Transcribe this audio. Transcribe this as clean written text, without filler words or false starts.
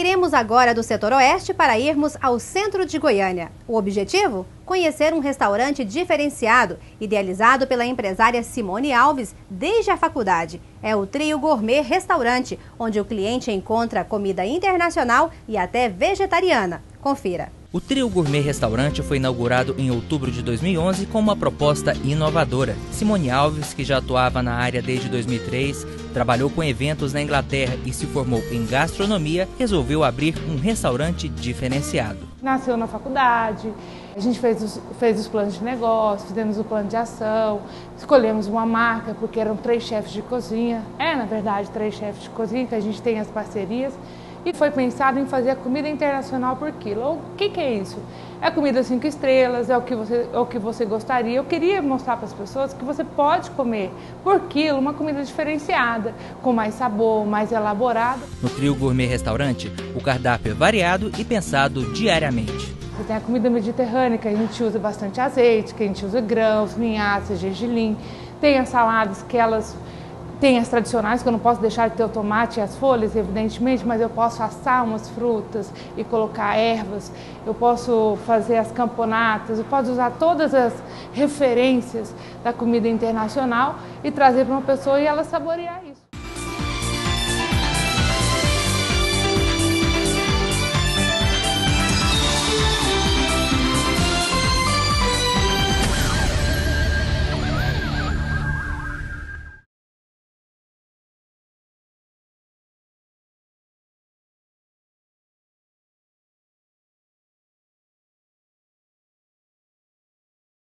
Sairemos agora do setor oeste para irmos ao centro de Goiânia. O objetivo? Conhecer um restaurante diferenciado, idealizado pela empresária Simone Alves desde a faculdade. É o Trio Gourmet Restaurante, onde o cliente encontra comida internacional e até vegetariana. Confira. O Trio Gourmet Restaurante foi inaugurado em outubro de 2011 com uma proposta inovadora. Simone Alves, que já atuava na área desde 2003, trabalhou com eventos na Inglaterra e se formou em gastronomia, resolveu abrir um restaurante diferenciado. Nasceu na faculdade, a gente fez os planos de negócio, fizemos o plano de ação, escolhemos uma marca porque eram 3 chefes de cozinha. Na verdade, 3 chefes de cozinha que a gente tem as parcerias. E foi pensado em fazer a comida internacional por quilo. O que é isso? É comida 5 estrelas, é o que você gostaria. Eu queria mostrar para as pessoas que você pode comer por quilo uma comida diferenciada, com mais sabor, mais elaborada. No Trio Gourmet Restaurante, o cardápio é variado e pensado diariamente. Você tem a comida mediterrânea, que a gente usa bastante azeite, que a gente usa grãos, linhaça, gergelim. Tem as saladas que elas... Tem as tradicionais, que eu não posso deixar de ter o tomate e as folhas, evidentemente, mas eu posso assar umas frutas e colocar ervas, eu posso fazer as camponatas, eu posso usar todas as referências da comida internacional e trazer para uma pessoa e ela saborear isso.